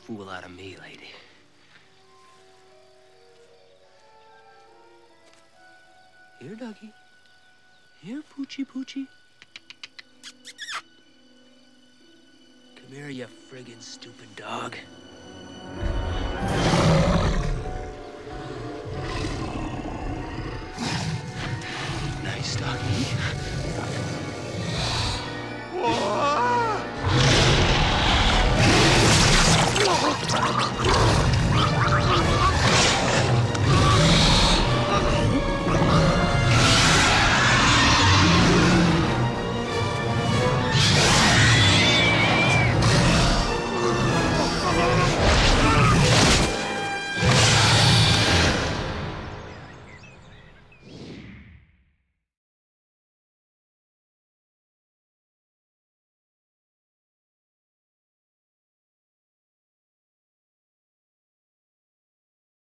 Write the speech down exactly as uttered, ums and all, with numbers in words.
fool out of me, lady. Here, Doggy. Here, Poochie Poochie. Come here, you friggin' stupid dog.